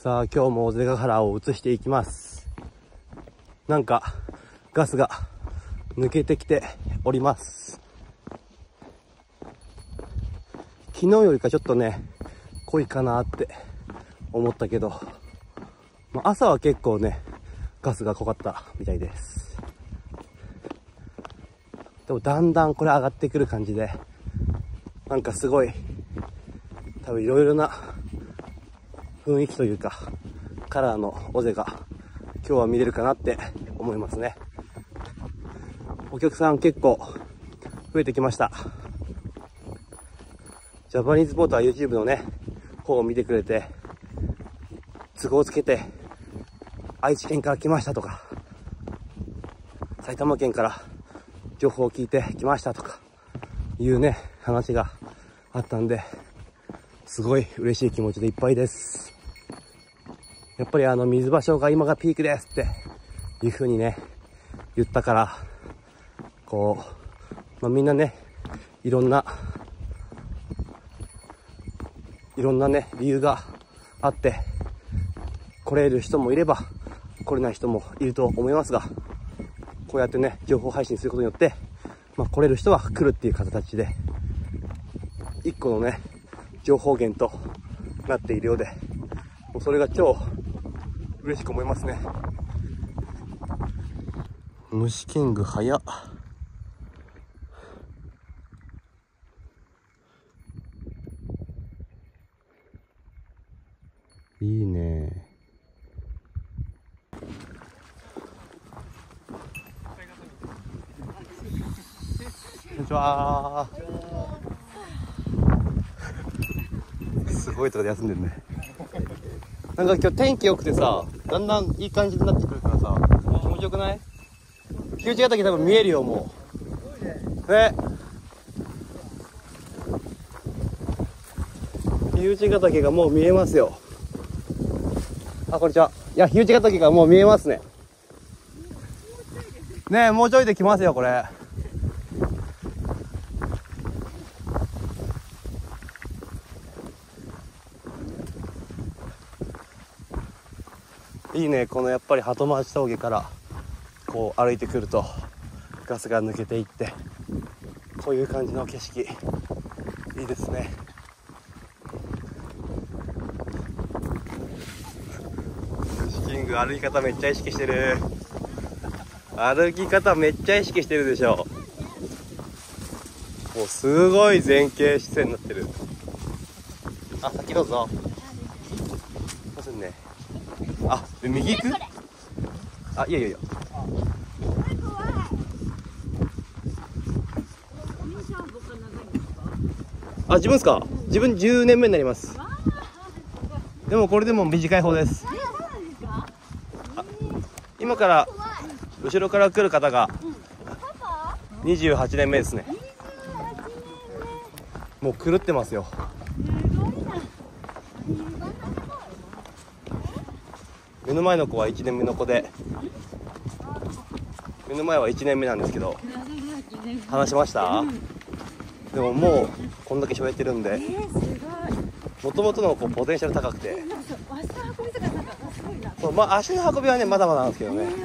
さあ今日も尾瀬ヶ原を移していきます。なんかガスが抜けてきております。昨日よりかちょっとね濃いかなって思ったけど、朝は結構ねガスが濃かったみたいです。でもだんだんこれ上がってくる感じで、なんかすごい多分いろいろな雰囲気というかカラーの尾瀬が今日は見れるかなって思いますね。お客さん結構増えてきました。ジャパニーズポートは YouTube のね方を見てくれて都合をつけて愛知県から来ましたとか埼玉県から情報を聞いてきましたとかいうね話があったんで、すごい嬉しい気持ちでいっぱいです。やっぱり水場所が今がピークですっていう風にね言ったから、こう、みんなねいろんなね理由があって来れる人もいれば来れない人もいると思いますが、こうやってね情報配信することによって、来れる人は来るっていう形で一個のね情報源となっているようで、もうそれが超嬉しく思いますね。虫キング早っ。いいね。こんにちは。すごいとこで休んでるね。なんか今日天気良くてさ、だんだんいい感じになってくるからさ、気持ちよくない？日内ヶ岳多分見えるよ、もう。日内ヶ岳がもう見えますよ。あ、こんにちは。いや、日内ヶ岳がもう見えますね。ねえ、もうちょいで来ますよ、これ。いいね、このやっぱり鳩町峠からこう歩いてくるとガスが抜けていってこういう感じの景色いいですね。虫キング歩き方めっちゃ意識してる。歩き方めっちゃ意識してるでしょ。もうすごい前傾姿勢になってる。あ、先どうぞ。すいませんね。あ、右行く？あ、いやいやいや。あ、自分ですか？自分10年目になります。でもこれでも短い方です。今から後ろから来る方が28年目ですね。もう狂ってますよ。目の前の子は1年目の子で、目の前は1年目なんですけど、話しました？でももうこんだけ喋ってるんで、もともとのポテンシャル高くて、足の運びはねまだまだなんですけどね。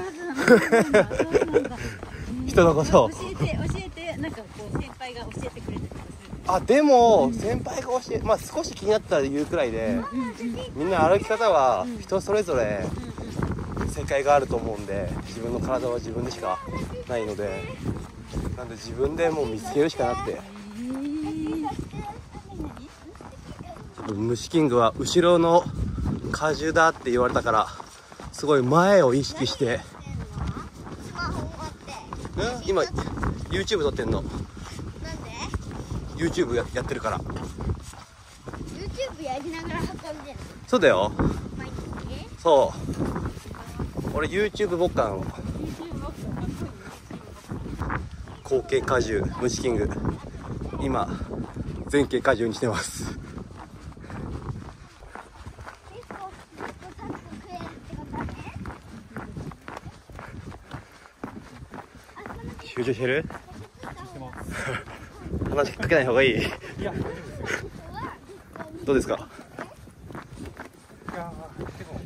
人のことを教えて、なんかこう先輩が教えてくれたりとかする。あ、でも先輩が教え、少し気になったら言うくらいで、みんな歩き方は人それぞれ正解があると思うんで、自分の体は自分でしかないので、なんで自分でもう見つけるしかなくて、虫キングは後ろの果樹だって言われたからすごい前を意識して、今 YouTube 撮ってんの。なんで YouTube やってるから。 YouTube やりながら運んでる。 そうだよ。 毎日。 そう、俺 YouTube ボッカン後傾果樹虫キング今前傾果樹にしてます。集中してる？話しかけない方がいい？どうですか？ いや結構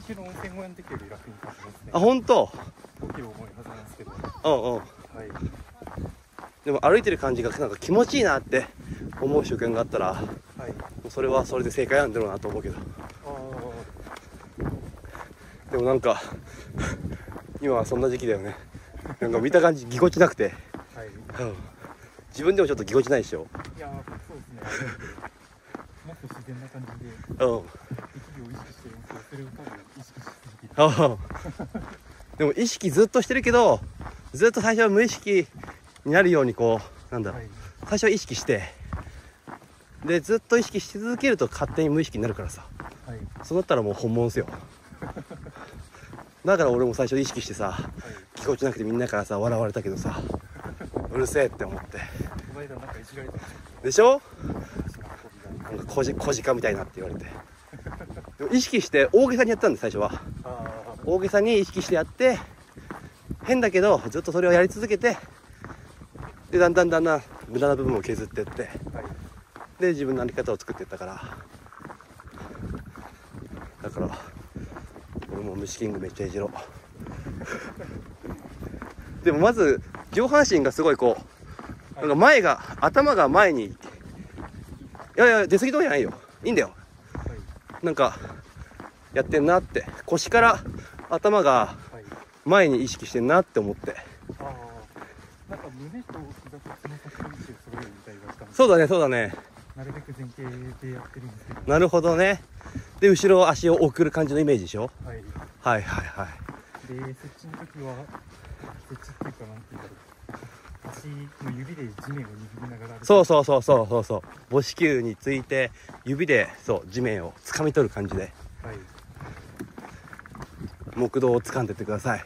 キロ温泉小屋の時より楽に立ちますね。 あ、本当。 5キロ重いはずなんですけど。 うんうん。 はい。 でも歩いてる感じがなんか気持ちいいなって思う瞬間があったら、 はい。 それはそれで正解なんだろうなと思うけど。 あでもなんか今はそんな時期だよね。なんか見た感じぎこちなくて、 あ。はい。 うん、自分でもちょっとぎこちないでしょ。 いやー、そうですね。もっと自然な感じで、 うん。 息を意識してるんですけど、それを多分意識しすぎて。 あでも意識ずっとしてるけど、ずっと最初は無意識になるようにこう、なんだろう、 はい。 最初は意識して、でずっと意識し続けると勝手に無意識になるからさ、 はい。 そうなったらもう本物ですよ。だから俺も最初意識してさ、 はい。 ぎこちなくてみんなからさ笑われたけどさ、うるせえって思って。 この間なんかいじられたんですよ。 でしょ？ 足の運びが。 なんか小鹿みたいなって言われて。でも意識して大げさにやったんで最初は。 あ大げさに意識してやって、変だけどずっとそれをやり続けて、でだんだん無駄な部分を削っていって、 あ。はい。 で自分の歩き方を作っていったから、だから俺も虫キングめっちゃいじろう。でもまず上半身がすごいこう、なんか前が頭が前に、いや出過ぎとかじゃないよ、いいんだよ。 はい。 なんかやってんなって、腰から頭がはい。 前に意識してんなって思って。 ああ。なんか胸と膝とつま先の位置を揃えるみたいがしたんです。 そうだねそうだね。 なるべく前傾でやってるんですけど。 なるほどね。で後ろ足を送る感じのイメージでしょ。 はい。 はいはいはい。 で、設置の時は、設置っていうか、なんていうんだろう。足の指で地面を握りながら。 そう母子球について指でそう地面を掴み取る感じではい。 木道を掴んでってください。い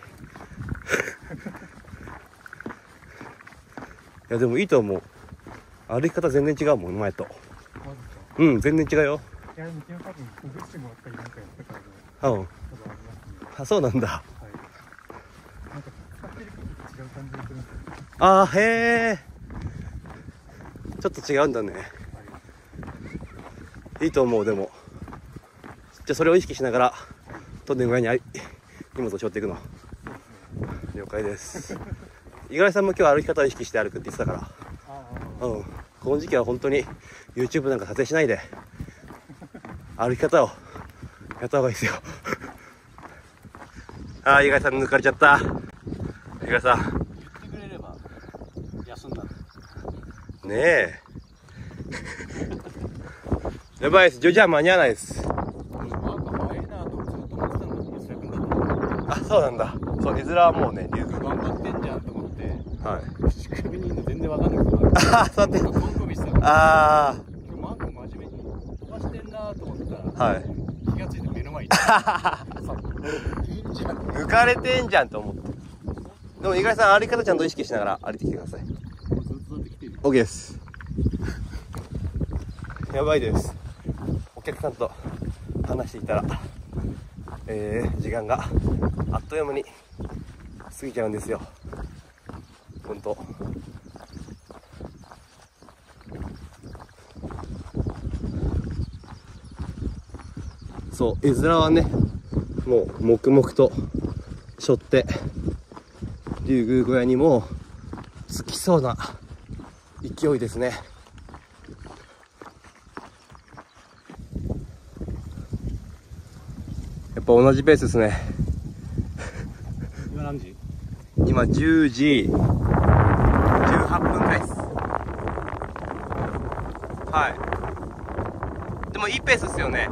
やでもいいと思う。歩き方全然違うもん前と。 マジか。 うん全然違うよ。 いや、でも昨日多分、ほぐしてもらったりなんかやったからね。 うん。 多分ありますね。 あそうなんだ。 はい。なんか、使ってることと違う感じがするんですよ。 あーへえ。ちょっと違うんだね。 はい。 いいと思う。でもじゃあそれを意識しながらトンネル小屋に荷物を背負っていくの。了解です。五十嵐さんも今日歩き方を意識して歩くって言ってたかあら、うん、この時期は本当に YouTube なんか撮影しないで歩き方をやった方がいいですよ。ああ、五十嵐さん抜かれちゃった。五十嵐さん言ってくれれば休んだ。 ねえやばいです。じゃあ間に合わないです。 なんか早いなとずっと思ってたのに、安田君だった。 あ、そうなんだ。そう、絵面はもうね、龍頑張ってんじゃんと思って、 はい。 口首にいるの全然わかんなくて、 ああ、そうやって。 コンコビしてたから、 あ今日マーク真面目に飛ばしてんなと思ったら、 あ、はい。 気がついて目の前にいた。いいんじゃん。 抜かれてんじゃんと思って。でも、五十嵐さん歩き方ちゃんと意識しながら歩いてきてください。 ずっとだって来てるよ。 OK です。やばいです。お客さんと話していたら、時間があっという間に過ぎちゃうんですよ。ほんと。そう、絵面はね、もう黙々と背負って竜宮小屋にも着きそうな勢いですね。やっぱ同じペースですね。 今何時？ 今10時18分くらいです。はい。でもいいペースですよね。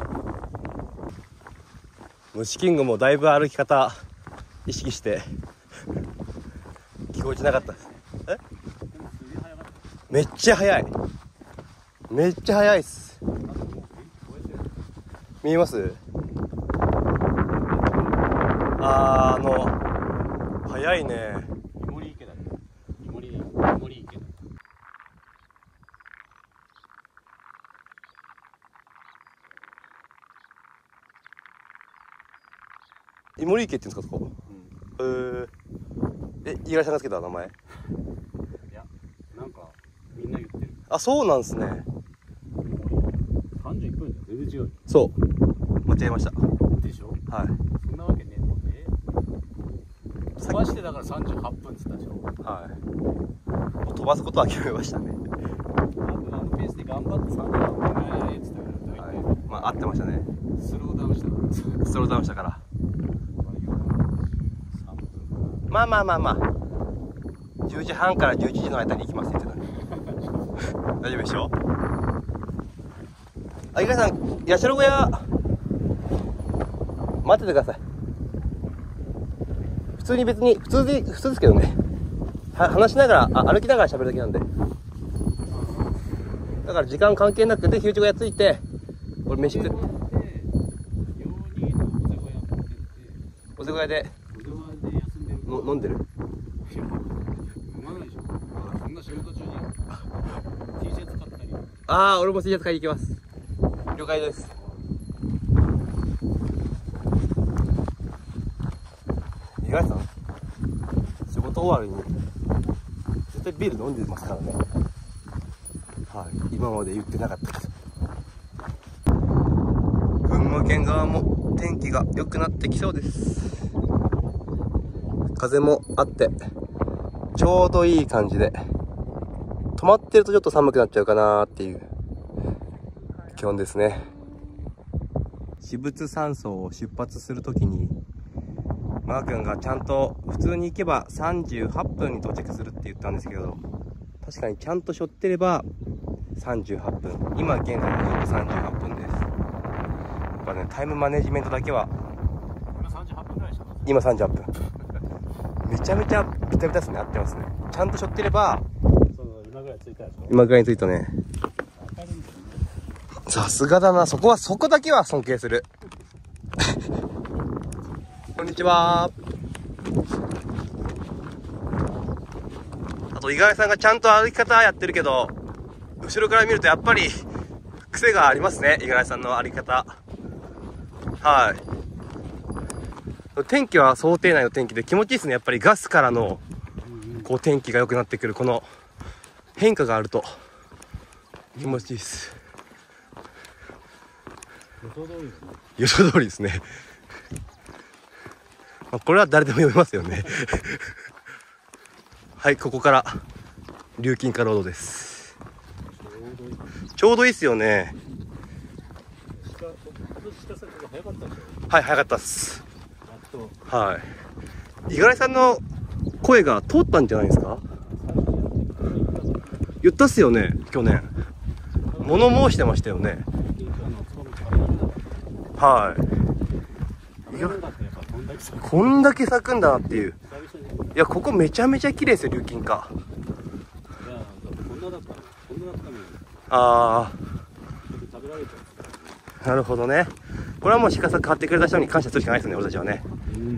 虫キングもだいぶ歩き方意識して聞こえてなかったです。え？めっちゃ速い。めっちゃ速いっす。見えます？速いね。 イモリ池だよ。イモリ池だ。 イモリ池って言うんですかそこ？五十嵐さんがつけた名前？ いや、なんかみんな言ってる。 あ、そうなんですね。 31分じゃん。全然違う。 そう。間違えました。 でしょ？ はい。 そんなわけねえので、飛ばしてだから38分っつったでしょ。 はい。もう飛ばすことは決めましたね。 あのペースで頑張って38分ぐらいやれっつったけど、 はい大体。 まあ合ってましたね。 スローダウンしたからさ。 スローダウンしたから。 3分。 まあまあまあまあ10時半から11時の間に行きますって言ってた。大丈夫でしょ。あ、井川さん、ヤシロ小屋待っててください。普通に別に普通ですけどね。話しながら歩きながら喋るだけなんで。だから時間関係なくて、日内小屋ついて俺飯食っておせ小屋で飲んでる。 飲まないでしょ。そんな仕事中に T シャツ買ったり。 ああ、俺も T シャツ買いに行きます。了解です。五十嵐さん、仕事終わりに絶対ビール飲んでますからね。はい、今まで言ってなかったけど。群馬県側も天気が良くなってきそうです。風もあってちょうどいい感じで、止まってるとちょっと寒くなっちゃうかなっていう気温ですね。私物山荘を出発するときにマー君がちゃんと普通に行けば38分に到着するって言ったんですけど、確かにちゃんと背負ってれば38分、今現在の38分です。やっぱね、タイムマネジメントだけは。 今38分ぐらいしかない。 今38分めちゃめちゃビタビタですね。合ってますね。ちゃんと背負ってれば今ぐらい着いたでしょ。 今ぐらいに着いたね。さすがだな。そこだけは尊敬する。こんにちは。あと五十嵐さんがちゃんと歩き方やってるけど、後ろから見るとやっぱり癖がありますね、五十嵐さんの歩き方。はい。天気は想定内の天気で気持ちいいですね。やっぱりガスからのこう天気が良くなってくるこの変化があると気持ちいいです。予想通りですね。まあ、これは誰でも読めますよね。はい、ここから竜金華ロードです。ちょうどいいですよね。はい、早かったっす。はい。五十嵐さんの声が通ったんじゃないですか。言ったっすよね、去年。物申してましたよね。はい。こんだけ咲くんだなっていう。いや、ここめちゃめちゃ綺麗ですよ、竜金華。ああ、なるほどね。これはもう鹿作買ってくれた人に感謝するしかないですね、俺たちはね。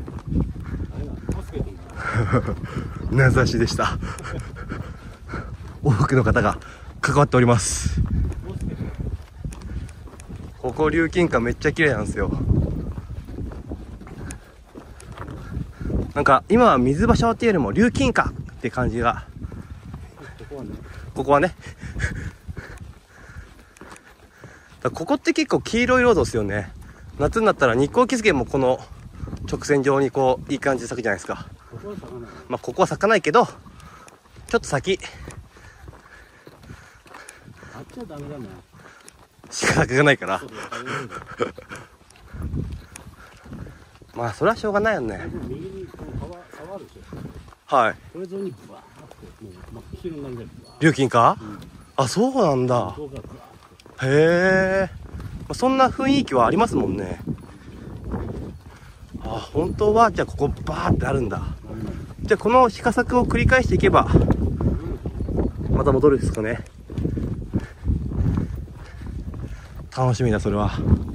名指しでした。多くの方が関わっております。ここ竜金華めっちゃ綺麗なんですよ。なんか今は水場所っていうよりも竜金華って感じが。ここはね。ここって結構黄色いロードですよね。夏になったら日光キスゲもこの直線上にこういい感じで咲くじゃないですか。まあここは咲かないけど、ちょっと先。 あっちはダメだな。 しか咲かないから。まあそれはしょうがないよね。 右にこの沢あるでしょ。はい。 これ沿いにブワーってもう真っ黄色になるぐらい。 竜金華？あ、そうなんだ。へえ。そんな雰囲気はありますもんね。あ、本当はじゃあここバーってあるんだ。じゃあこの鹿作を繰り返していけばまた戻るんですかね。楽しみだ、それは。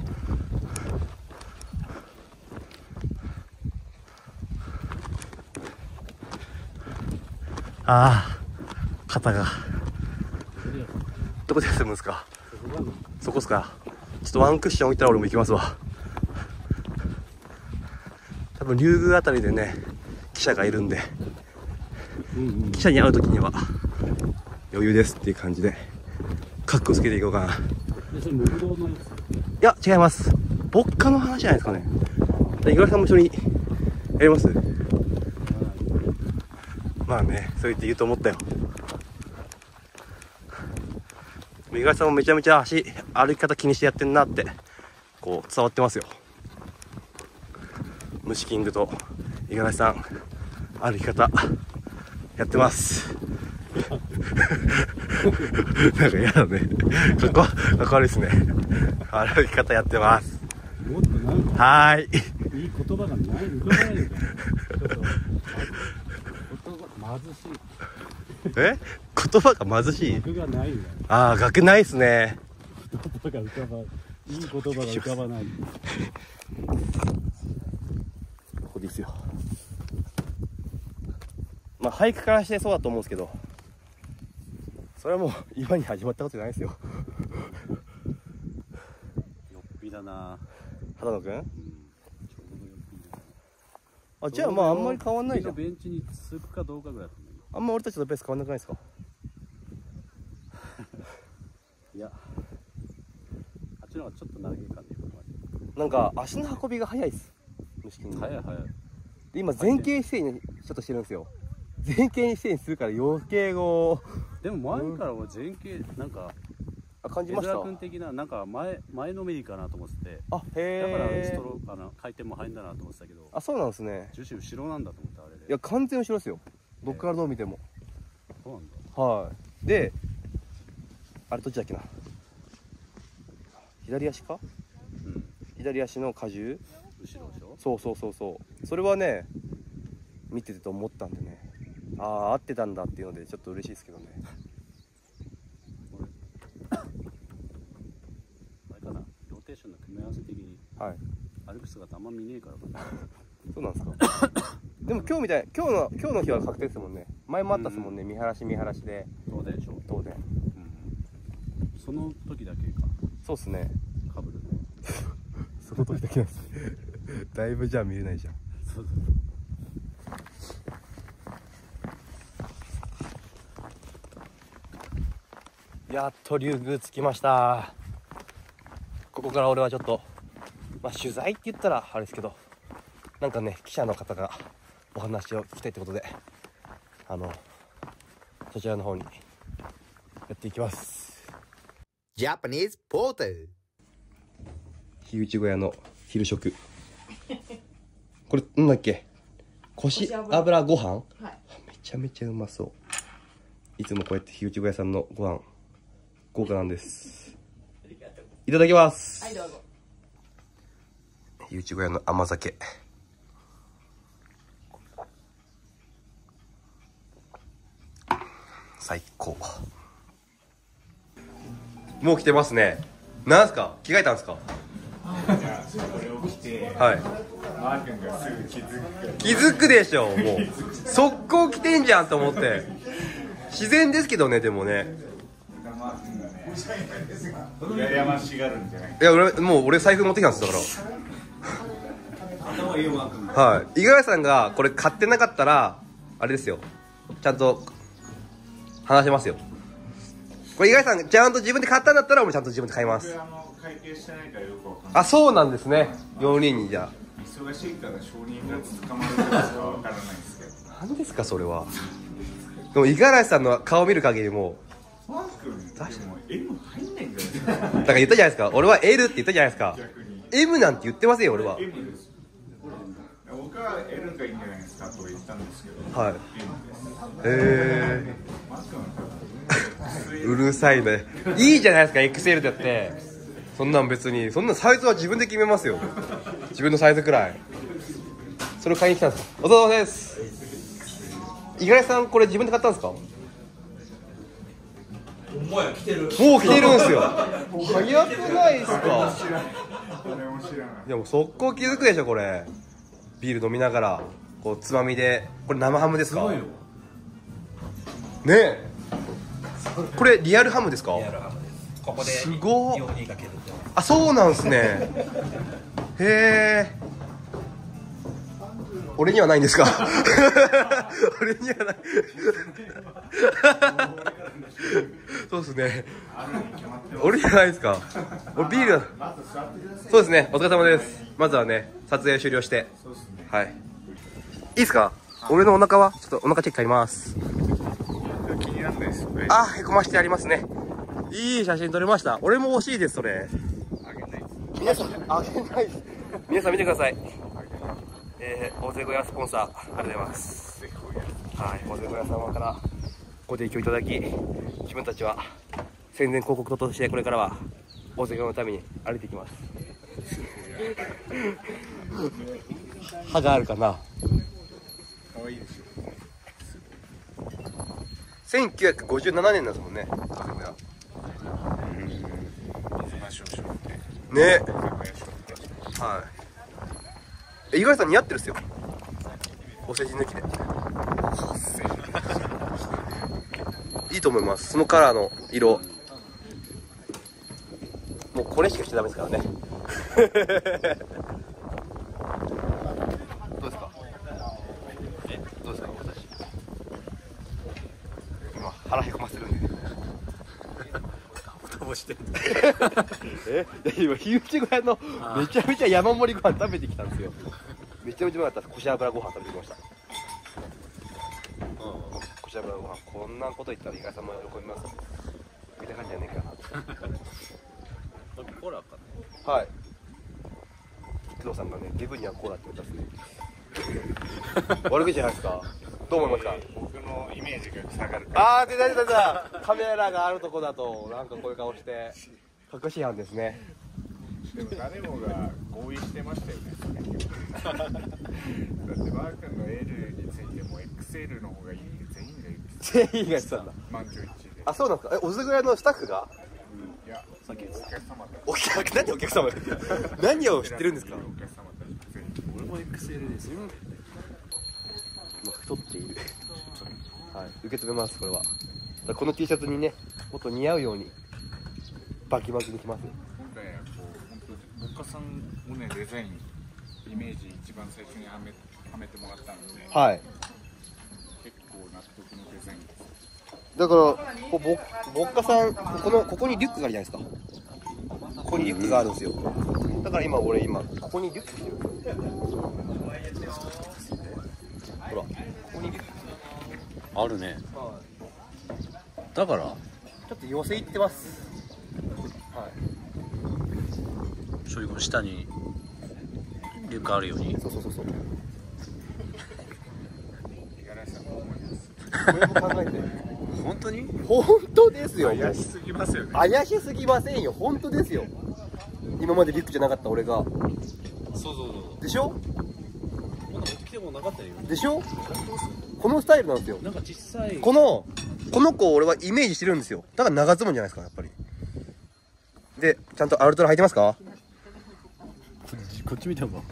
ああ、肩が。どこで休むんですか。そこっすか。ちょっとワンクッション置いたら俺も行きますわ。多分竜宮あたりでね記者がいるんで、記者に会う時には余裕ですっていう感じでカッコつけていこうかな。いや違います。牧歌の話じゃないですかね。 五十嵐さんも一緒にやります？まあね、そう言って言うと思ったよ。五十嵐さんもめちゃめちゃ歩き方気にしてやってんなってこう伝わってますよ。虫キングと五十嵐さん歩き方やってます。なんか嫌だね。かっこ悪いですね。歩き方やってます。 もっとなんかはーい。 いい言葉がない浮かばないのかな。ちょっと言葉貧しい。 言葉が貧しい。 額がないんだよ。 ああ、額ないっすね。 言葉が浮かばいい言葉が浮かばない。 ここですよ。まあ俳句からしてそうだと思うんですけど、それはもう今に始まったことじゃないですよ。 よっぴだな。 畑野くん？ ちょうどよっぴだな。 あ、じゃあまああんまり変わんないじゃん。 ベンチにつくかどうかぐらいだと思う。 あんま俺たちのペース変わんなくないですか？ いや、あっちの方がちょっと長い感じ。 なんか足の運びが早いっす。虫キング。 早い早い。 で今前傾姿勢にちょっとしてるんですよ。前傾姿勢にするから余計こう。 でも前から俺前傾なんか感じました。 江澤君的ななんか前のめりかなと思ってて、 あ、へだからえ。 ストロー回転も入んだなと思ってたけど、 あ、そうなんですね。 重心後ろなんだと思ったあれで。 いや完全後ろですよ。どっからどう見ても。 そうなんだ。 はい。で、あれどっちだっけな。左足か？ うん。 左足の荷重？ 後ろでしょ。 そう。それはね、見ててと思ったんでね。ああ、合ってたんだっていうのでちょっと嬉しいですけどね。 あれかな、ローテーションの組み合わせ的にはい。 歩く姿あんま見ねえからかな。 そうなんですか。でも今日の日は確定ですもんね。前もあったですもんね。見晴らしで東電でしょ。 東電。 うん。その時だけか。 そうっすね。 かぶるね。 その時だけなんですね。だいぶじゃあ見れないじゃん。 そう。 やっと竜宮着きました。ここから俺はちょっと、まあ、取材って言ったらあれですけど、なんかね記者の方がお話を聞きたいってことでそちらの方にやっていきます。 ジャパニーズポータル樋口小屋の昼食。これなんだっけ、こし油ご飯、はい、めちゃめちゃうまそう。いつもこうやって樋口小屋さんのご飯豪華なんです。いただきます。 はい、どうぞ。 樋口小屋の甘酒。最高。もう来てますね。なんすか、着替えたんですか？はい。マー君がすぐ気づくでしょ。もう速攻来てんじゃんと思って。自然ですけどね。でもね、いや俺財布持ってきたんですだから。はい。五十嵐さんがこれ買ってなかったらあれですよ、ちゃんと話しますよ。これ五十嵐さんちゃんと自分で買ったんだったら俺ちゃんと自分で買います。 会計してないからよくわかんない。 あ、そうなんですね。4人にじゃあ忙しいから承認が捕まるかはわからないですけど。 何ですかそれは。でも五十嵐さんの顔見る限りもうマー君でも M 入んないんじゃないですか。 だから言ったじゃないですか。俺は L って言ったじゃないですか。M なんて言ってませんよ俺は。 M です。僕は L がいいんじゃないですかと言ったんですけど、 はい。 M です。マー君はうるさいね。いいじゃないですか XL だって。そんなん別に、そんなサイズは自分で決めますよ。自分のサイズくらい。それを買いに来たんですか。お疲れ様です。五十嵐さんこれ自分で買ったんですか。もう来てるんですよ。早くないですか。いやもう速攻気づくでしょこれ。ビール飲みながらこうつまみで。これ生ハムですか。ねえ、これリアルハムですか。リアルハムです。ここですごっ。あ、そうなんですね。へえ。俺にはないんですか。俺にはない。 そうですね。俺じゃないですか。俺ビール。そうですね。お疲れ様です。まずはね、撮影終了して。はい。いいですか？俺のお腹はちょっとお腹チェックあります。 気にならないですよね。 あ、へこましてありますね。いい写真撮れました。俺も欲しいです、それ。 あげないです。 皆さん、あげないです。皆さん見てください。大勢小屋スポンサー、ありがとうございます。はい、大勢小屋様からご提供いただき、自分たちは宣伝広告としてこれからは大勢小屋のために歩いていきます。歯があるかな。 可愛いでし 1957年なんですもんね。 水間少々って。 ね。はい。五十嵐さん似合ってるっすよ。お世辞抜きで。いいと思います。そのカラーの色。もうこれしかしちゃダメですからね。どうですか？どうですか私。今腹へこませるんで。 飛ばしてる。 今火打ち小屋のめちゃめちゃ山盛りご飯食べてきたんですよ。めちゃめちゃうまかったです。こし油ご飯食べてきました。こし油ご飯、こんなこと言ったら伊賀さんも喜びます。みたいな感じじゃねえかな。 コーラかな。はい。工藤さんがね、デブにはコーラって言ったんですね。悪口じゃないですか。どう思いますか？ 僕のイメージが下がる。 あー、出た。カメラがあるとこだと、なんかこういう顔して、隠し犯ですね。 でも誰もが合意してましたよね。だってバー君の L についても XL の方がいいって全員が言ってた。 全員が言ってたんだ。 満場一致で。 あ、そうなんですか。おずぐやのスタッフが？ いや、さっきお客様何お客様何を知ってるんですか？ お客様たち全員。 俺も XL ですよ。 太っている。はい、受け止めます、これは。この T シャツにね、もっと似合うようにバキバキにきますよ。 今回はこう、本当に、おっかさんをね、デザイン、イメージ一番最初にはめてもらったので、 はい。 結構納得のデザインです。 だから、ぼっかさん、ここにリュックがあるじゃないですか。ここにリュックがあるんですよ。だから俺ここにリュック着てる。ほら、ここにリュック。 あるね。だからちょっと寄せいってます。はい。 そういうこの下にリュックあるように。 そう。 五十嵐さんも思います。 これも考えて。 本当に？ 本当ですよ。 怪しすぎますよね。 怪しすぎませんよ。本当ですよ。今までリュックじゃなかった俺が。 そう。 でしょ？ まだ持ってきてもなかったよ。 でしょ？このスタイルなんですよ。 なんか小さい。 この子を俺はイメージしてるんですよ。だから長ズボンじゃないですか、やっぱり。で、ちゃんとアウトロ履いてますか？ こっち見ても。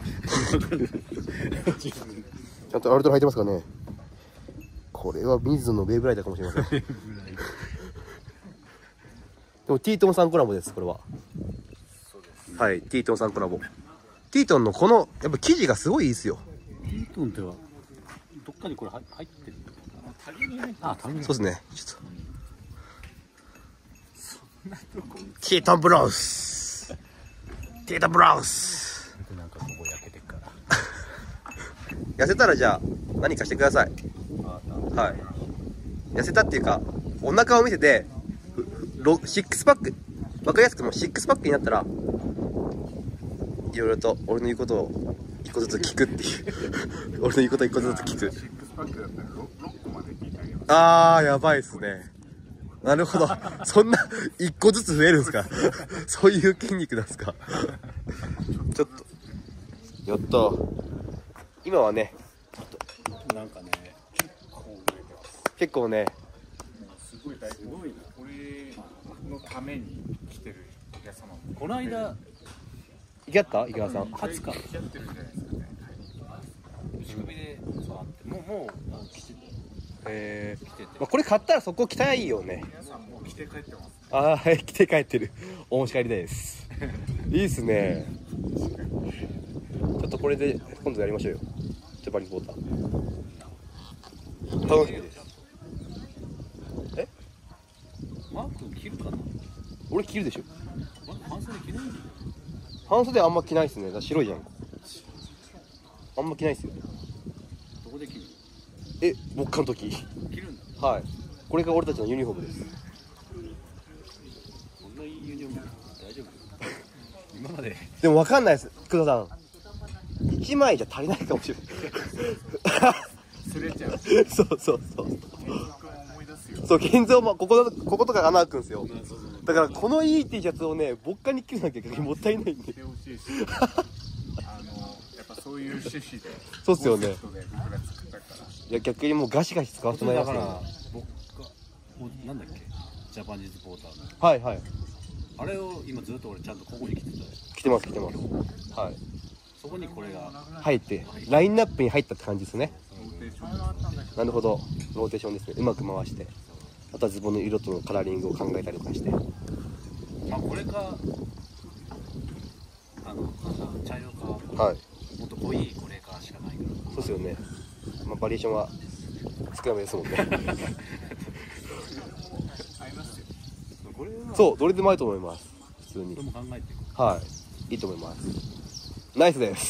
ちゃんとアウトロ履いてますかね？これは水野のウェーブライダーかもしれません。でもティートンさんコラボです、これは。はい、ティートンさんコラボ。ティートンのこのやっぱ生地がすごいいいですよ。 ティートンってはどっかにこれ入ってる。あ、足りない。 そうですね。ちょっと。ティートンブラウス。ティートンブラウス。 なんかここ焼けてっから。 痩せたらじゃあ何かしてください。はい。痩せたっていうかお腹を見せてシックスパック、わかりやすくもシックスパックになったらいろいろと俺の言うことを一個ずつ聞くっていう俺の言うことを一個ずつ聞く。 シックスパックだったら 6個まで聞いてあげます。 あー、やばいっすね。なるほど。そんな一個ずつ増えるんですか？そういう筋肉なんですか？ちょっとやった。今はねなんかね、 結構ねすごい大事。これのために来てるお客様もこの間行き合った池川さん。 20日。 来ちゃってるんじゃないですかね。 仕組みでそうあってもう来てて。 まあ、これ買ったらそこ着たいよね。 皆さんもう来て帰ってます。 ああ、はい、着て帰ってる。お持ち帰りですいいっすね。ちょっとこれで今度やりましょうよ。ジャパニーズポーター楽しみです。 マーク着るかな。 俺着るでしょ。 半袖着ないんだよ。 半袖あんま着ないっすね。だから白いじゃん。あんま着ないっすよ。 どこで着る？ 牧歌の時。 着るんだ。 はい。これが俺たちのユニフォームです。 こんなユニフォーム大丈夫？今まででも分かんないです、工藤さん。1枚じゃ足りないかもしれない。 すれちゃう。 そうそうそう。 思い出すよ。 そう、現像もこことか穴開くんですよ。だからこのいい T シャツをね、牧歌に着なきゃもったいないんで。 着てほしいし。やっぱそういう趣旨で。 そうっすよね。 コンセプトで僕ら作ったから。 いや逆にもうガシガシ使わせてもらいますよ。 僕がもうなんだっけ、ジャパニーズポーターのはいはい。 あれを今ずっと俺ちゃんとここに着てたよ。 着てます着てます。はい。 そこにこれが入ってラインナップに入ったって感じですね。 ローテーション。 なるほど。ローテーションですね。うまく回して。あとはズボンの色とのカラーリングを考えたりとかして。 まあこれか茶色かはい。 もっと濃いこれかしかないから。 そうですよね。まあバリエーションは少なめですもんね。 合いますよ。 これはそう、どれでもいいと思います。普通にこれ。も考えていく。 はい。いいと思います。ナイスです。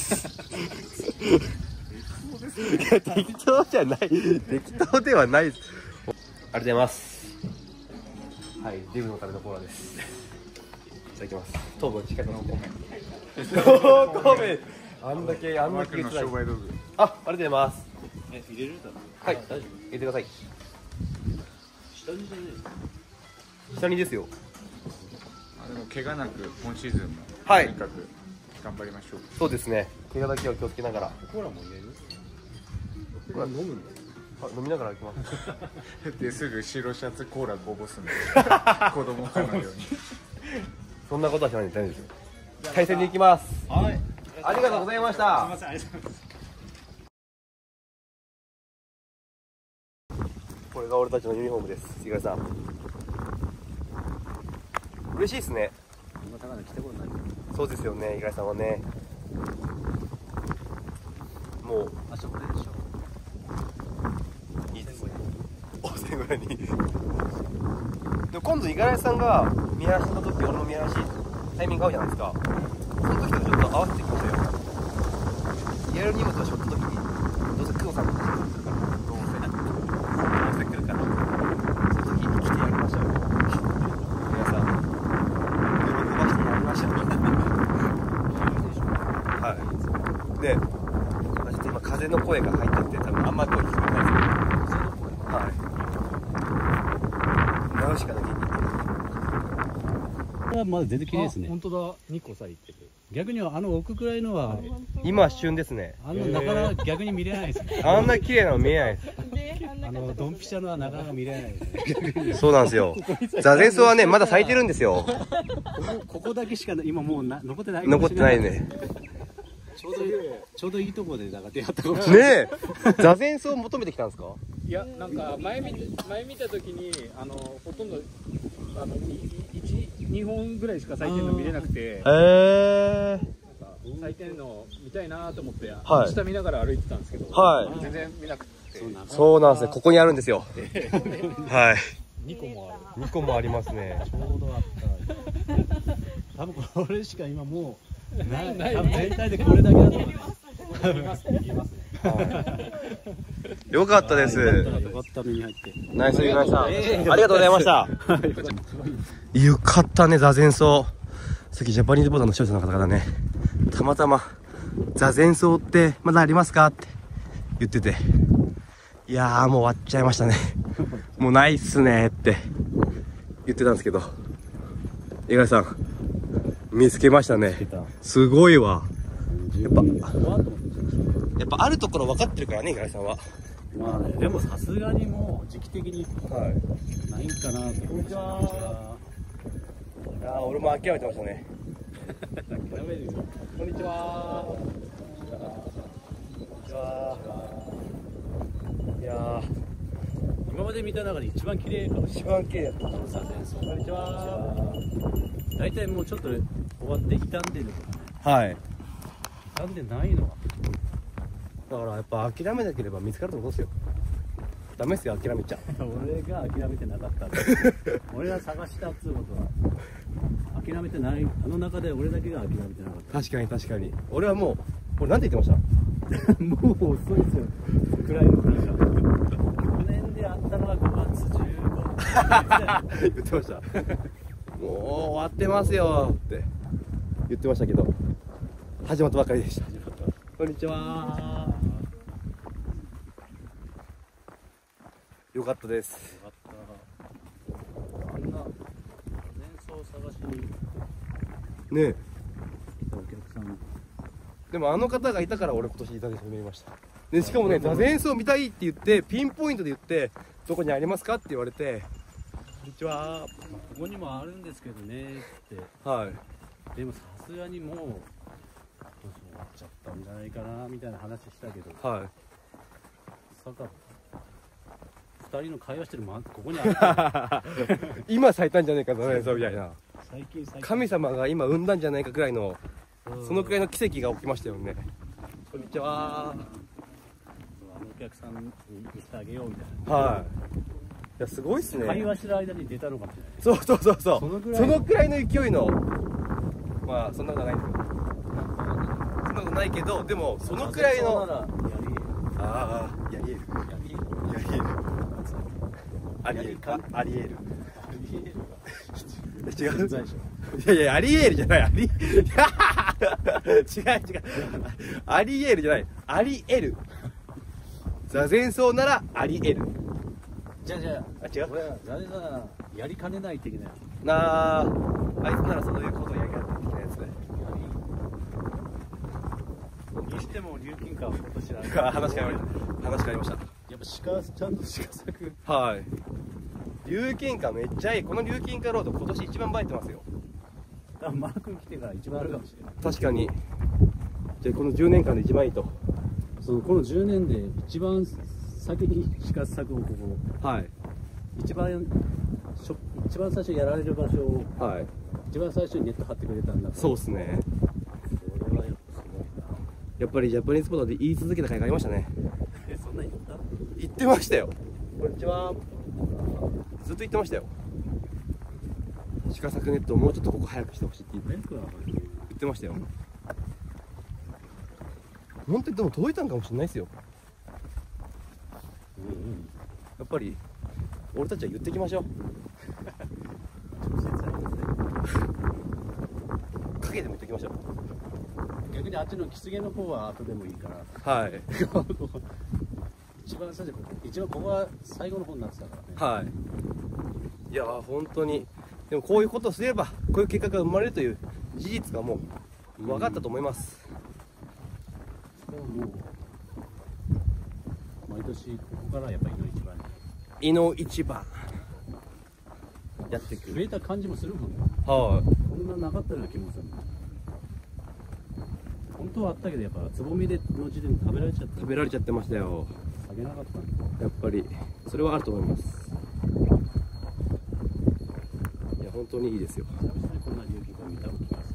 いや適当じゃない。適当ではないです。ありがとうございます。はい、デブのためのコーラです。いただきます。糖分しっかりとって。ノーコメント。あんだけマー君の言ってない。 商売道具。 ありがとうございます。 入れるだろ。 はい、 大丈夫。 入れてください。 下にじゃね下にですよ。 でも怪我なく今シーズンもはいとにかく頑張りましょう。 そうですね。怪我だけは気をつけながら。 コーラも入れる？ これ飲むんだ。飲みながら行きます。 ですぐ白シャツコーラこぼすんで子供かのように。 そんなことはしないんで大丈夫ですよ。対戦に行きます。 はい。 ありがとうございました。 すいません、ありがとうございます。 これが俺たちのユニフォームです。五十嵐さん。嬉しいですね。 こんな高菜着たことない。 そうですよね、五十嵐さんはね。もうあそこでしょ。 いいですね。お千ぐらいに。でも今度五十嵐さんが見晴らした時、俺の見晴らしタイミング合うじゃないですか。その時とちょっと合わせてきましたよ。リアル荷物を背負った時に、どうせ工藤さんが来るから、どうせ来るから、その時に来てやりましたよ。皆さん、喜ばせてもらいましたよ。はい。で、まあ、ちょっと今風の声が入っちゃって、多分あんまり声聞こえないですけど。はい。ナウシカの元気。 これはまだ全然綺麗ですね。 本当だ、2個さ、いってる。 逆に奥くらいのは今旬ですね。 なかなか逆に見れないですね。 あんな綺麗なの見えないです。 ドンピシャのはなかなか見れないですね。 そうなんですよ。座禅草はね、まだ咲いてるんですよ。 ここだけしか今もう残ってない。 残ってないね。 ちょうどいいところでなんか出会ったかもしれない。 ねえ、座禅草を求めてきたんですか。 いや、なんか前見た時にほとんど2本ぐらいしか咲いてるの見れなくて、 へえ。 咲いてるの見たいなと思って、 はい下見ながら歩いてたんですけど、 はい全然見なくて。 そうなんですね。ここにあるんですよ。はい。 2個もある。 2個もありますね。 ちょうどあった。多分これしか今もうない。多分全体でこれだけだと思うね。見えますね。 よかったです。 よかった目に入って。 ナイス五十嵐さん、ありがとうございました。よかったね、座禅草。さっきジャパニーズボーダーの視聴者の方からね、たまたま座禅草ってまだありますかって言ってて、いやーもう終わっちゃいましたね。もうないっすねって言ってたんですけど、五十嵐さん見つけましたね。すごいわ。やっぱあるところ分かってるからね、五十嵐さんは。 まあね、でもさすがにもう時期的にはい。 ないんかなと思って。 いやー俺も諦めてましたね。 こんにちは。 いやー今まで見た中で一番綺麗かもしれない。 一番綺麗だった。 座禅草。こんにちは。大体もうちょっと終わって傷んでるとかね。 はい。 傷んでないのは。 だからやっぱ諦めなければ見つかると思うんですよ。 ダメっすよ、諦めちゃ俺が諦めてなかった俺が探したっつうことは諦めてない。あの中で俺だけが諦めてなかっ確かに確かに。俺はもう、これなんて言ってましたたもう遅いですよ、暗いの話は。去年であったのは5月15 言ってました。もう終わってますよって言ってましたけど、始まったばかりでした。こんにちは。よかったです。 よかった。あんな前奏探しにねえ。 来たお客さん、 でもあの方がいたから俺今年座禅奏見ました。でしかもね、座禅奏見たいって言ってピンポイントで言ってどこにありますかって言われて、こんにちは。 ここにもあるんですけどねって。 はい。 でもさすがにもう終わっちゃったんじゃないかなみたいな話したけど、 はい。 さか2人の会話してるここにある今咲いたんじゃないか座禅奏みたいな。 最近神様が今産んだんじゃないかぐらいの、そのくらいの奇跡が起きましたよね。こんにちは。 あのお客さんに見せてあげようみたいな。 はい。いやすごいっすね。 会話してる間に出たのかもしれない。 そうそうそうそう。 そのぐらいそのくらいの勢いの、まあそんなことはないんですけど。そんなことないけど、でもそのくらいの。ああ、やりえる。やりえる。ありえるか。ありえる。違う。いやいや、ありえるじゃない。違う違う。ありえるじゃない。ありえる。座禅奏ならありえる。 じゃああ、違う。 俺は誰さやりかねない的な。 なあ、あいつならそういうことをやりかねない的なやつで。 にしても琉金館は今年は話変わりました。 やっぱちゃんと鹿作。 はい。琉金館めっちゃいい。この琉金館ロード今年一番映えてますよ。 多分マー君来てから一番あるかもしれない。 確かに。じゃあこの10年間で一番いいと。 この10年で一番先に鹿作をここはい。 一番最初やられる場所をはい。 一番最初にネット張ってくれたんだから。 そうっすね。 これはやっぱすごいな。 やっぱりジャパニーズポーターで言い続けた甲斐がありましたね。 そんなに言った？ 言ってましたよ。こんにちは。ずっと言ってましたよ。鹿作ネットをもうちょっとここ早くしてほしいって言ってましたよ。本当にでも届いたんかもしれないですよ。やっぱり俺たちは言ってきましょう。影でも言ってきましょう。 逆にあっちのキスゲの方は後でもいいから。 はい。 一番最初ここは最後の方になってたからね。 はい。いやー本当にでもこういうことをすればこういう結果が生まれるという事実がもう分かったと思います。 もう毎年ここからやっぱり井の一番やってくる。 増えた感じもするもんね。 はい。 こんななかったような気もする。本当はあったけどやっぱつぼみでの時点で食べられちゃった。 食べられちゃってましたよ。 あげなかったんだ。 やっぱりそれはあると思います。いや本当にいいですよ。 久々にこんな勇気が見た気がする。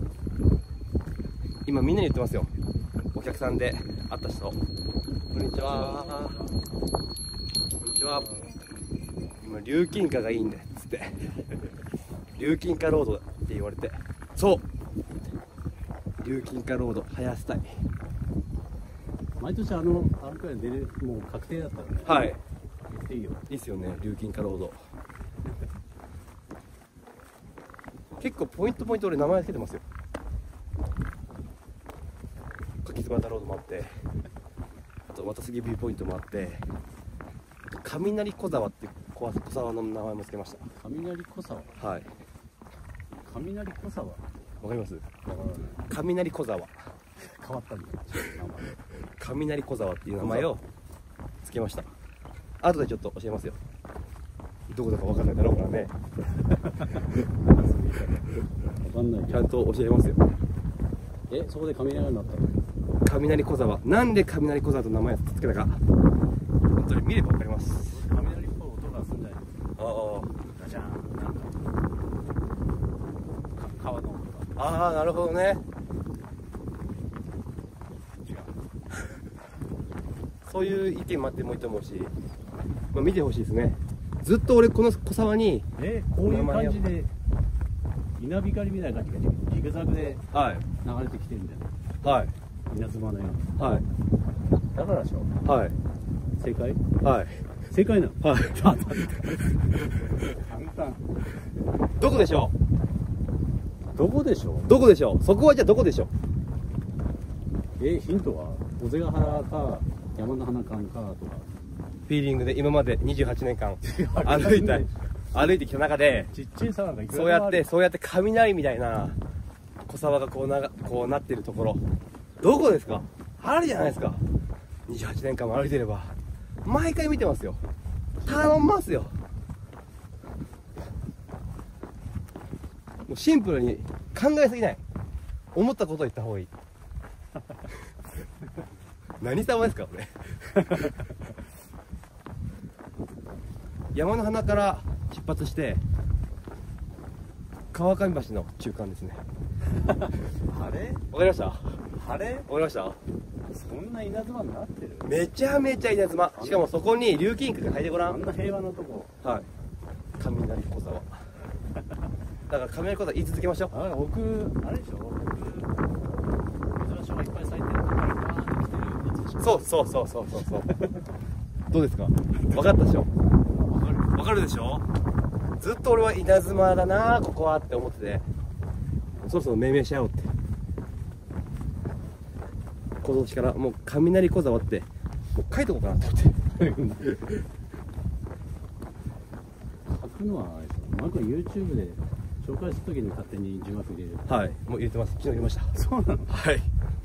今みんなに言ってますよ。お客さんで会った人。こんにちは。こんにちは。今琉金花がいいんでっつって琉金花ロードって言われて、そう琉金花ロード生やしたい。 毎年あのくらい出るもう確定だったらね。 はい。 言っていいよ。 いいっすよね、琉金花ロード。結構ポイント俺名前つけてますよ。柿椿ロードもあって、あと渡杉ビューポイントもあって、雷小沢っていう小沢の名前もつけまし雷小沢。 た。はい。 雷小沢。わわかります？ からない。 雷小沢。 変わったんだよ。名前。 雷小沢っていう名前をつけました。後でちょっと教えますよ。どこだかわかんないだろうからね。 わかんないけど。 ちゃんと教えますよ。 そこで雷になったの？ 雷小沢。なんで雷小沢と名前をつけたか。本当に見ればわかります。 雷っぽい音がするんじゃないあの？ガチャンなんか川の音が。 ああ、なるほどね。 違う。 そういう意見もあってもいいと思うし、 まあ、見てほしいですね。ずっと俺この小沢にこういう感じで稲光みたいな感じがジグザグではい流れてきてるんだよね。 はい稲妻のようはいに。だからでしょ。 はい正解？ はい正解なの？ はい簡単。 どこでしょどこでしょうどこでしょうそこはじゃあどこでしょう。 ヒントは尾瀬ヶ原か山の花館かとか。 フィーリングで今まで28年間歩いてきた中でちっちゃい沢がいくらでそうもある。 やって雷みたいな小沢がこうなってるところどこですか。あるじゃないですか。28年間も歩いてれば毎回見てますよ。頼みますよ。もうシンプルに考えすぎない。思ったことを言った方がいい。何様ですかこれ。山の花から出発して川上橋の中間ですね。 あれ？ わかりました。 あれ？ わかりました。 そんな稲妻になってる？ めちゃめちゃ稲妻。しかもそこに琉金閣が入ってごらん。 あんな平和なとこ。 はい雷小沢。だから雷小沢言い続けましょう。 あれあれでしょ。珍しいがいっぱい咲いてるところにバーンって来てるやつでしょ。 そうどうですか。分かったでしょ。分かるでしょ。ずっと俺は稲妻だなここはって思ってて、そろそろ命名し合おうって。今年からもう雷小沢ってもう書いとこうかなと思って。 書くのはあれでしょ。マーク YouTube で紹介するときに勝手に字幕入れる。 はいもう入れてます。昨日入れました。 そうなの？ はい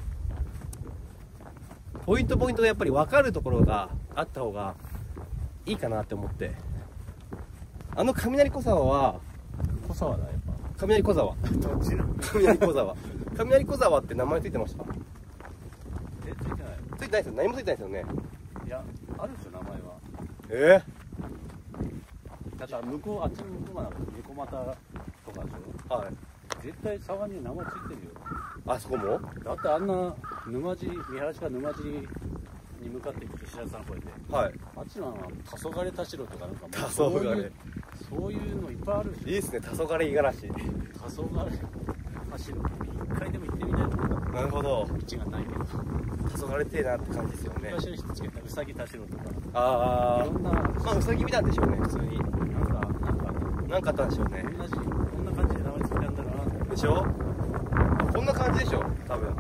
ポイントでやっぱり分かるところがあった方がいいかなって思って。雷小沢は小沢だやっ雷小沢ぱ。どっちの？ 雷小沢って名前ついてました。 ついてない。 ついてないですよ。何もついてないですよね。 いやあるでしょ名前は。だから向こうあっちの向こうが猫股とかでしょ。 はい絶対沢に名前ついてるよ。 あそこもだってあんな沼地、見晴らしが沼地に向かっていくと白さん越えて、 はいあっちの黄昏田代とかなんかも黄昏そういうのいっぱいあるし。 いいですね。黄昏五十嵐。 黄昏田代一回でも行ってみたいと思った。 なるほど。 道がないけど黄昏てえなって感じですよね。 昔の人つけたうさぎ田代とかああいろんなまあうさぎ見たんでしょうね普通に。 なんかなんかあったんでしょうね。 同じこんな感じで名前つけたんだな。 でしょ。こんな感じでしょ多分。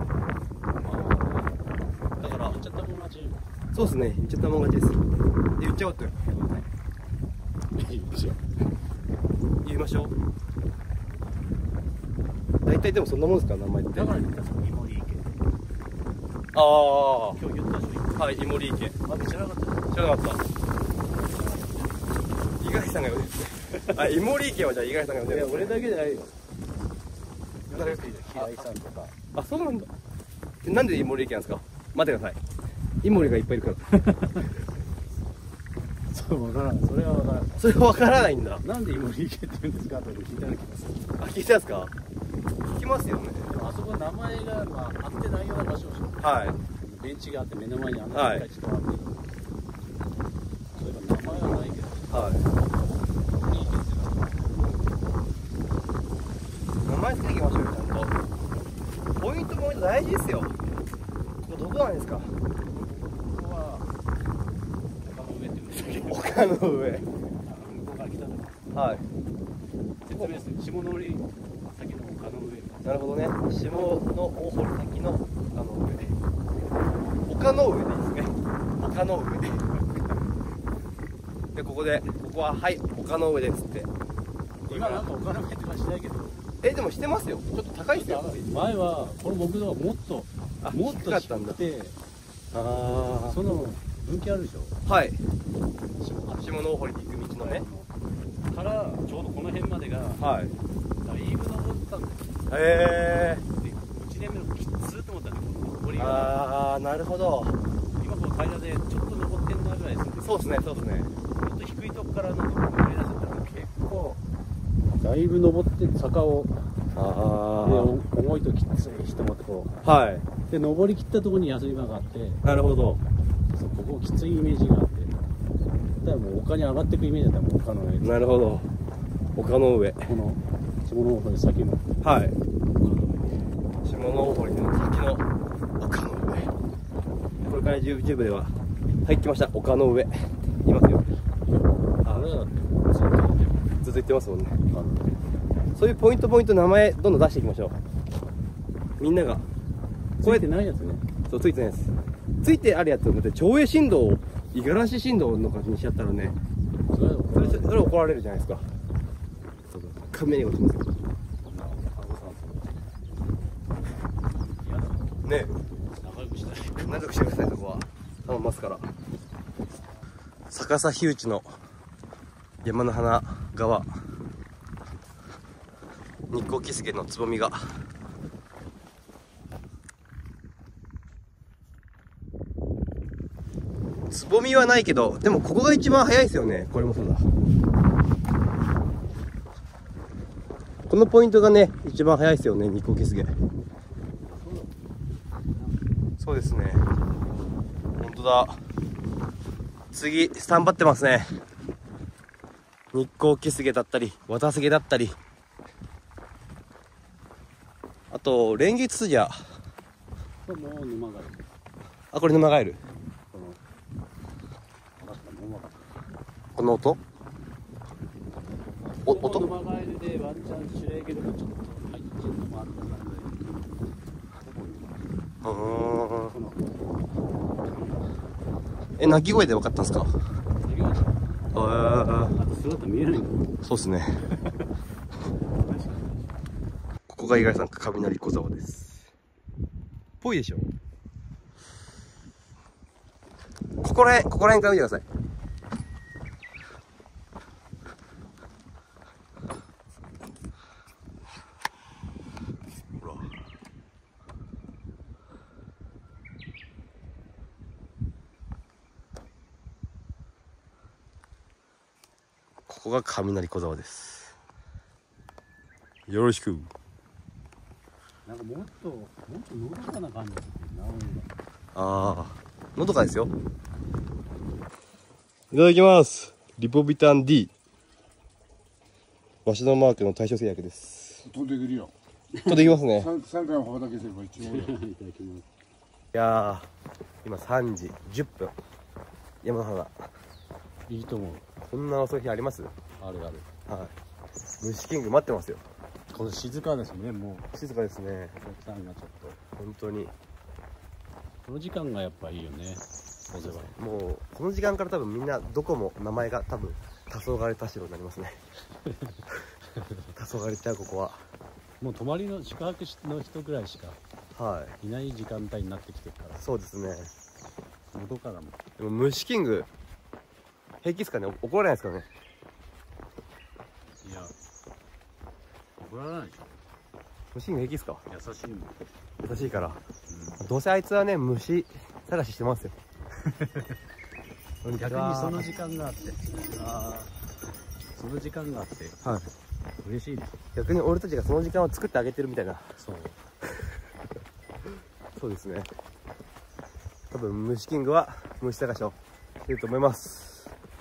だから言っちゃったもん勝ち。 そうですね。言っちゃったもん勝ちです。言っちゃおうって。言いましょう。大体でもそんなもんですか名前って。 だから言ったんですよイモリ池。 ああ今日言ったでしょ。 はいイモリ池。 あ知らなかった。 知らなかった。五十嵐さんが呼んでる。あイモリ池はじゃあ五十嵐さんが呼んでる。 俺だけじゃないよ。 誰平井さんとか。 あそうなんだ。なんでイモリ池なんですか。待ってください。イモリがいっぱいいるから。 そう分からん。それは分からん。 それは分からないんだ。 なんでイモリ池って言うんですかと聞いたような気がする。 あ聞いたんですか。聞きますよね。 でもあそこ名前がまあ合ってないような場所でしょ。 はいベンチがあって目の前にあのでっかい人があって、そういえば名前はないけど、 はい。 いいですよ。 名前つけていきましょうよちゃんと。ポイント大事ですよ。ここどこなんですか。 ここは丘の上って言うんですけど、 丘の上。 向こうから来た時はい。 説明する。下通り先の丘の上。 なるほどね。下の大堀先の丘の上で。丘の上でいいですね。丘の上で。でここははい丘の上ですって。 今なんか丘の上って感じないけど、 でもしてますよ。ちょっと高いですよ。 前はこの木造はもっと低かったんだ低くて、 あその分岐あるでしょ。 あ。はい。下の大堀に行く道のね。 からちょうどこの辺までがはい。 だいぶ登ったんだよ。 へえ。 で1年目のきつーっと思ったんだけど、登りがああなるほど。 今こう平らでちょっと登ってんなぐらいでする。 そうですねそうですね。 ちょっと低いとこからのところに入らせたら結構だいぶ登って坂をあ重いときつい人もってこあ。はい。 うで登りきったところに休み場があって、 なるほど。 そうここきついイメージがあって、 ったらもう丘に上がっていくイメージだったもん、丘の上。 なるほど。丘の上。 この下の方で先のはい。下の堀の先の丘の上。これから YouTube では入ってました。丘の上。いますよ。 俺らだってずっと言ってますもんね。そういうポイント名前どんどん出していきましょう。みんながついてないやつね。 そうついてないです。ついてあるやつを見て町営振動を五十嵐振動の感じにしちゃったらね、それ怒られるじゃないですか。雷が落ちますよ。ねえ、 仲良くしたい。 仲良くしてください。そこは頼みますから。逆さ火打ちの山の花側、日光キスゲのつぼみがつぼみはないけど、でもここが一番早いですよね。これもそうだ。このポイントがね一番早いですよね、日光キスゲ。そうですね、本当だ。次スタンバってますね。日光キスゲだったり渡すゲだったり、あとレンゲツツジャ。 これもう沼がある。 あ、これ沼ガエル。この音音沼ガエルでワンチャンシュレーゲルもちょっと入ってるのもあるかな。 鳴き声で分かったんですか？ あと姿見えないんだ。 そうですね。ここが五十嵐さん雷小沢です。ぽいでしょ。ここら辺から見てください。ほら。ここが雷小沢です。よろしく。 なんかもっとのどかな感じだったな。 ああ、のどかですよ。いただきます。リポビタン D。わしのマークの対象製薬です。 飛んでくるよ。 飛んできますね。 3回も羽ばたけすれば一応。 いただきます。 いやー、今3時10分。山の花。 いいと思う。 こんな遅い日あります？ あるある。 はい。虫キング待ってますよ。 この静かですね。もう静かですね。 お客さんがちょっと本当に。 この時間がやっぱいいよね。 もうこの時間から多分みんなどこも名前が多分黄昏田代になりますね。黄昏ちゃう、ここは。 もう泊まりの宿泊の人ぐらいしかはいない時間帯になってきてるから。 そうですね。 喉からも。 でも虫キング平気ですかね？怒られないですかね？ いや、怒らないでしょ。 虫キング平気ですか？ 優しいもん。 優しいから、どうせあいつはね虫探ししてますよ。 逆にその時間があって、その時間があって、 はい、 嬉しいです。 逆に俺たちがその時間を作ってあげてるみたいな。 そうそうですね。多分虫キングは虫探しをしてると思います。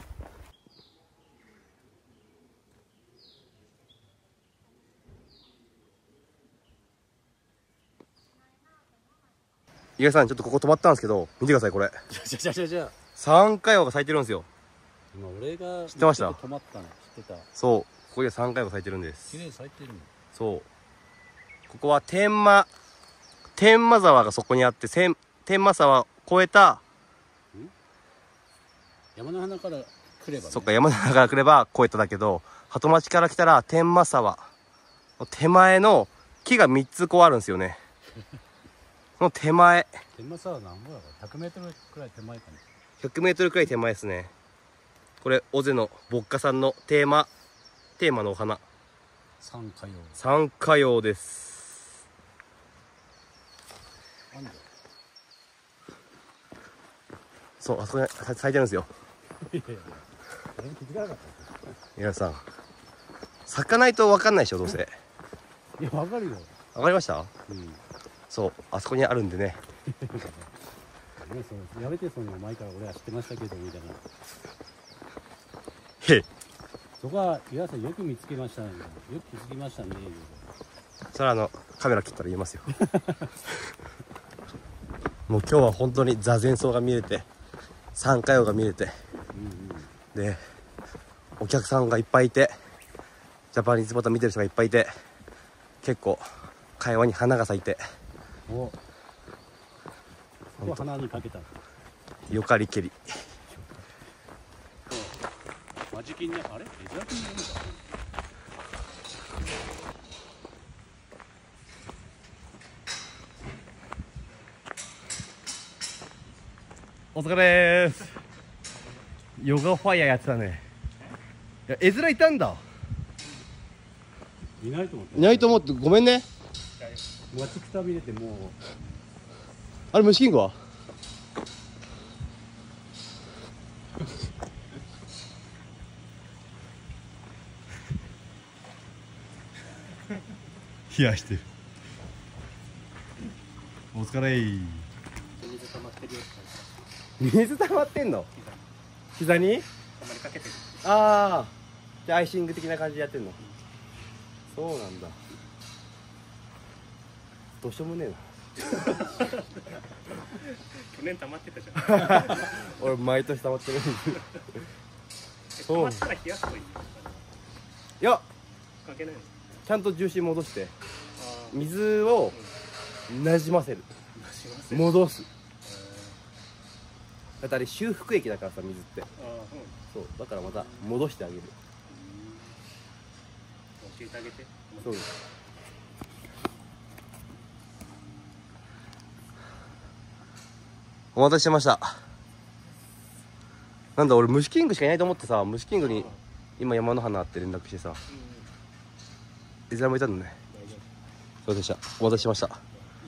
伊賀さん、ちょっとここ止まったんですけど見てください。これじゃ三花葉が咲いてるんですよ。 今俺が知ってました？ 止まったの知ってた。 そう、ここで三花葉が咲いてるんです。 綺麗に咲いてるの。 そう、ここは天満沢がそこにあって、天満沢を越えた、 山の花から来ればね。 そっか、山の中から来れば越えただけど、鳩町から来たら天満沢の手前の木が3つこうあるんですよね。その手前、 天満沢なんぼだから100メートルくらい手前かな。 100メートルくらい手前ですね。これ尾瀬の牧歌さんのテーマのお花、 三花葉。 三花葉です。 なんだよ。 そう、あそこに咲いてるんですよ。 いやいや、俺も気づかなかった。 皆さん、咲かないと分かんないでしょ、どうせ。 いや、わかるよ。 分かりました？ うん。 そう、あそこにあるんでね。 やめて、その前から俺は知ってましたけどみたいな。 へい。 そこは岩さんよく見つけましたね。よく気づきましたね。 それはカメラ切ったら言えますよ。もう今日は本当に座禅荘が見れて、山花葉が見れて、でお客さんがいっぱいいて、ジャパニーズボタン見てる人がいっぱいいて、結構会話に花が咲いて、 お、そこ鼻にかけた。 よかりけり。 マジキンね、あれ？エゾラキンいるのか。 お疲れーす。ヨガファイヤーやってたね。いや、絵面いたんだ。 いないと思って。 いないと思って、ごめんね。 待ちくたびれてもう。 あれ、虫キングは冷やしてる。お疲れー。 水溜まってるよ。 水溜まってんの？膝に？ あんまりかけてる。 ああ、じゃあアイシング的な感じでやってんの？そうなんだ。どうしようもねえな。 去年溜まってたじゃん。 俺毎年溜まってる。 溜まったら冷やすといい。 いや、 かけないの。 ちゃんと重心戻してあ水をなじませる。 あ、します。 戻す。だってあれ修復液だからさ、水って。 ああ、 そうだからまた戻してあげる。 教えてあげて。 そうです。お待たせしました。なんだ俺虫キングしかいないと思ってさ、虫キングに今山の花って連絡してさ、いずれもいたんだね。そうでした。お待たせしました。 だ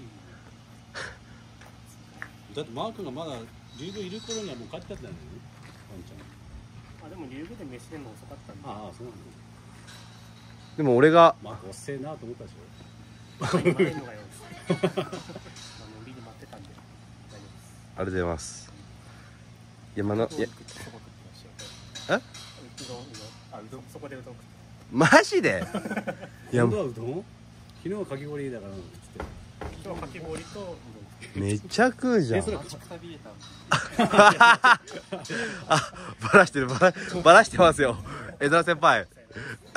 ってマー君がまだ竜宮いる頃にはもう帰ってたんだよね。ワンちゃん。 あ、でも竜宮で飯出るの遅かったんで。 ああ、そうなんだ。 でも俺がマー君遅えなと思ったでし今待ってんのがよ。ノリで待ってたんで。大丈夫です。 ありがとうございます。山のうどん食ってそこ食ってましたよ。うどん、あ、うどん、そこでうどん食って。 マジで？いょ。 や今度はうどん？昨日はかき氷だからなんつって。 今日かき氷とうどん。 めっちゃ食うじゃん。 それ待ちくたびれた。 あ、バラしてる、バラしてますよ。江澤先輩。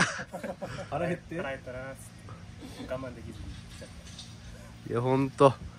腹減って。 腹減ったなーっつって我慢できずに来ちゃった。 いや、ほんと。